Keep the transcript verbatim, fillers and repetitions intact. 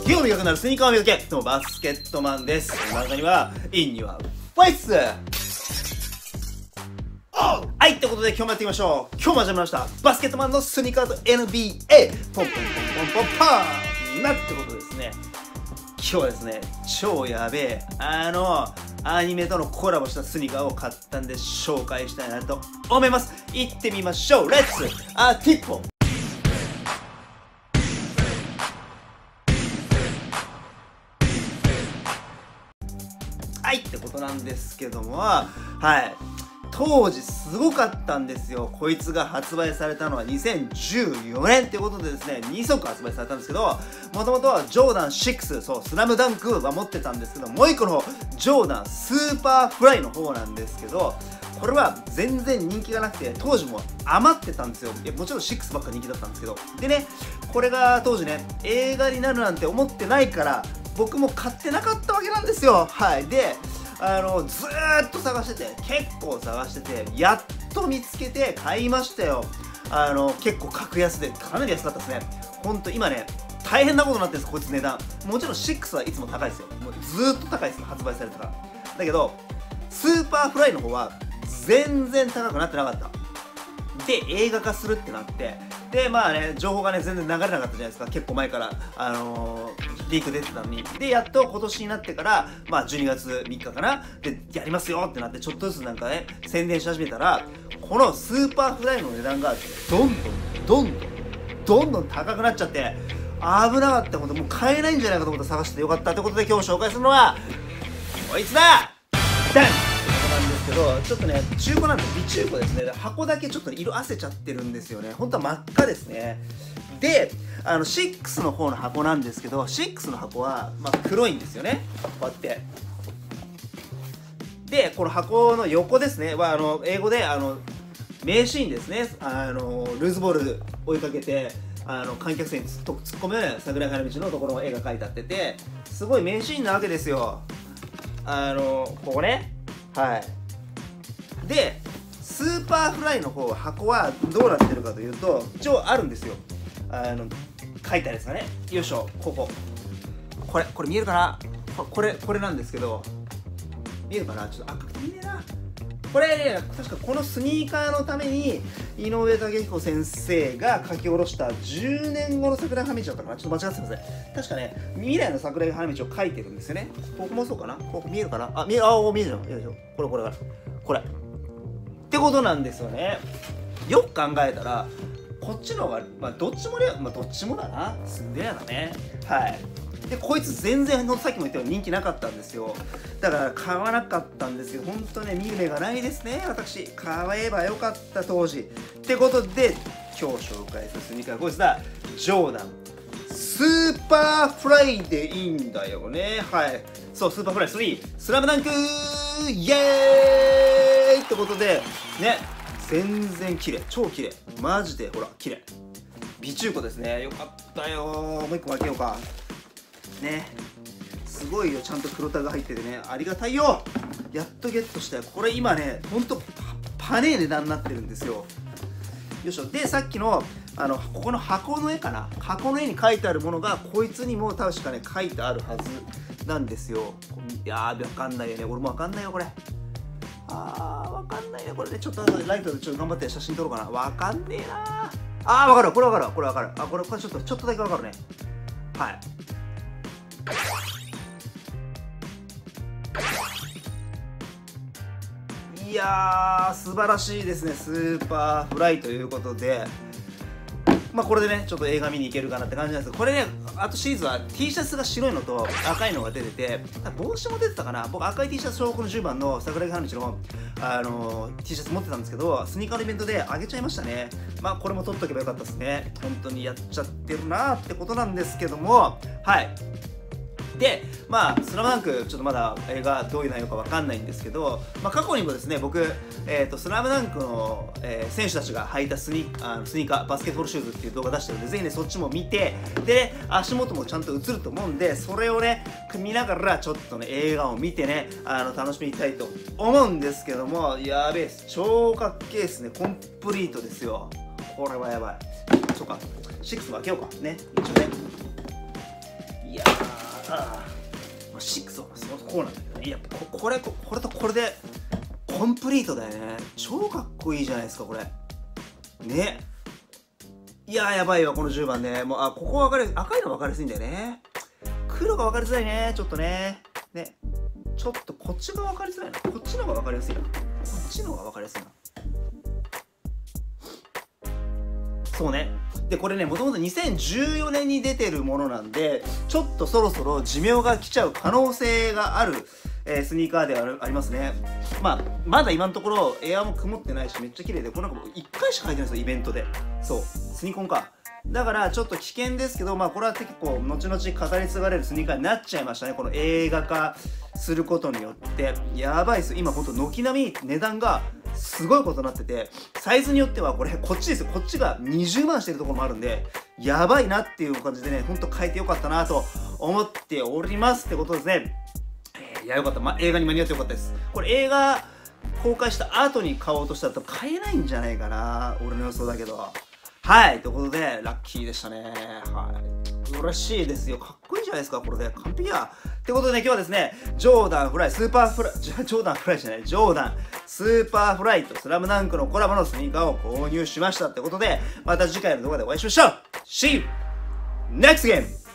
手を磨くならスニーカーを磨け。どうもバスケットマンです。この中にはインにはファイス。はい、ってことで今日もやっていきましょう。今日も始まりましたバスケットマンのスニーカーと エヌビーエー ポンポンポンポンポンパンなってことですね。今日はですね、超やべえあのアニメとのコラボしたスニーカーを買ったんで紹介したいなと思います。行ってみましょう。レッツアーティッポ。はいってことなんですけども、はい、当時すごかったんですよ。こいつが発売されたのはにせんじゅうよねんということでですね、に足発売されたんですけど、もともとはジョーダンシックス、そうスラムダンクは持ってたんですけど、もう一個の方ジョーダンスーパーフライの方なんですけど、これは全然人気がなくて、当時も余ってたんですよ。いやもちろんシックスばっか人気だったんですけど、でね、これが当時ね映画になるなんて思ってないから僕も買ってなかったわけなんですよ。はい。で、あのずーっと探してて、結構探してて、やっと見つけて買いましたよ。あの結構格安でかなり安かったですね。ほんと今ね大変なことになってるんです、こいつ値段。もちろんシックスはいつも高いですよ。もうずーっと高いです、発売されてから。だけどスーパーフライの方は全然高くなってなかった。で映画化するってなって、でまあね情報がね全然流れなかったじゃないですか。結構前からあのー、リーク出てたのに。でやっと今年になってからまあじゅうにがつみっかかなでやりますよってなって、ちょっとずつなんかね宣伝し始めたら、このスーパーフライの値段がどんどんどんどんどんどん高くなっちゃって、危なかった。こともう買えないんじゃないかと思って探してよかったってことで、今日紹介するのはこいつだダンなんですけど、ちょっとね中古なんで微中古ですね。箱だけちょっと色あせちゃってるんですよね。本当は真っ赤ですね。であのシックスの方の箱なんですけど、シックスの箱は、まあ、黒いんですよね、こうやって。でこの箱の横ですねはあの英語であの名シーンですね。あのルーズボール追いかけてあの観客席に突っ込む桜井花道のところの絵が描いてあってて、すごい名シーンなわけですよ。あのここね。はい。でスーパーフライの方は箱はどうなってるかというと、一応あるんですよ。あの書いてあるやつがね。よいしょ、こここれこれ見えるかな。これこれなんですけど、見えるかな。ちょっと赤くて見えねえな。これ、ね、確かこのスニーカーのために井上武彦先生が書き下ろしたじゅうねんごの桜井花道だったかな。ちょっと間違ってすみません。確かね未来の桜井花道を書いてるんですよね。ここもそうかな。ここ見えるかな。あ見える、あ見えるじゃん。よいしょ、これこれこれってことなんですよね。よく考えたらこっちの方が、まあ、どっちもね、まあ、どっちもだな。すんでやだね。はい。でこいつ全然さっきも言ったように人気なかったんですよ。だから買わなかったんですけど、本当ね見る目がないですね私。買えばよかった当時。ってことで今日紹介するスニーカーはこいつだ。ジョーダンスーパーフライでいいんだよね。はい、そうスーパーフライスリースラムダンクイエーイってことでね、全然綺麗、超綺麗、マジでほら綺麗、美中古ですね。よかったよ。もう一個開けようかね。すごいよ、ちゃんと黒タグが入っててね、ありがたいよ。やっとゲットしたよ。これ今ねほんとパネー値段になってるんですよ。よいしょ。でさっきのあのここの箱の絵かな、箱の絵に描いてあるものがこいつにも確かね書いてあるはずなんですよ。いやーわかんないよね。俺もわかんないよこれ。あーわかんないよこれね。ちょっとライトでちょっと頑張って写真撮ろうかな。わかんねえな。あーわかる、これわかる、これわかる。あこれこれちょっとちょっとだけわかるね。はい。いやー素晴らしいですね。スーパーフライということで、まあこれでねちょっと映画見に行けるかなって感じなんですけど、これねあとシーズンは T シャツが白いのと赤いのが出てて、帽子も出てたかな。僕赤い T シャツ小学のじゅうばんの桜木花道の、あのー、T シャツ持ってたんですけど、スニーカーのイベントであげちゃいましたね。まあこれも取っとけばよかったですね。本当にやっちゃってるなーってことなんですけども、はい。でまあ「スラムダンクちょっとまだ映画どういう内容かわかんないんですけど、まあ、過去にもですね僕、えーと「スラムダンクの、えー、選手たちが履いたスニあのスニーカーバスケットボールシューズっていう動画出してるんで、ぜひねそっちも見て、で足元もちゃんと映ると思うんで、それをね見ながらちょっとね映画を見てねあの楽しみたいと思うんですけども、やべえ超かっけえですね。コンプリートですよ。これはやばい。そうかシックスも開けようかね、一応ね。 いやー、まあ、シックスはそうこうなんだけどね。いやここれここれとこれでコンプリートだよね。超かっこいいじゃないですかこれね。いやーやばいわこのじゅうばんね。もうあここ分かり赤いの分かりやすいんだよね。黒が分かりづらいねちょっとね。ねちょっとこっちが分かりづらいな。こっちの方が分かりやすいな。こっちの方が分かりやすいな。そうね。でこれねもともとにせんじゅうよねんに出てるものなんでちょっとそろそろ寿命が来ちゃう可能性がある、えー、スニーカーでは あ, るありますね。まあまだ今のところエアも曇ってないしめっちゃ綺麗でこれなんかもういっかいしか履いてないんですよイベントで。そうスニコンか。だからちょっと危険ですけどまあこれは結構後々語り継がれるスニーカーになっちゃいましたねこの映画化することによって。やばいっす今ほんと軒並み値段がすごいことになっててサイズによってはこれこっちですよこっちがにじゅうまんしてるところもあるんでやばいなっていう感じでねほんと変えてよかったなと思っておりますってことですね。えー、いやよかった、ま、映画に間に合ってよかったです。これ映画公開した後に買おうとしたら多分買えないんじゃないかな俺の予想だけど。はいということでラッキーでしたね。はい嬉しいですよ。かっこいいじゃないですかこれで完璧やってことでね今日はですねジョーダンフライスーパーフライジョーダンフライじゃないジョーダンスーパーフライとスラムダンクのコラボのスニーカーを購入しましたってことでまた次回の動画でお会いしましょう。 See you next game!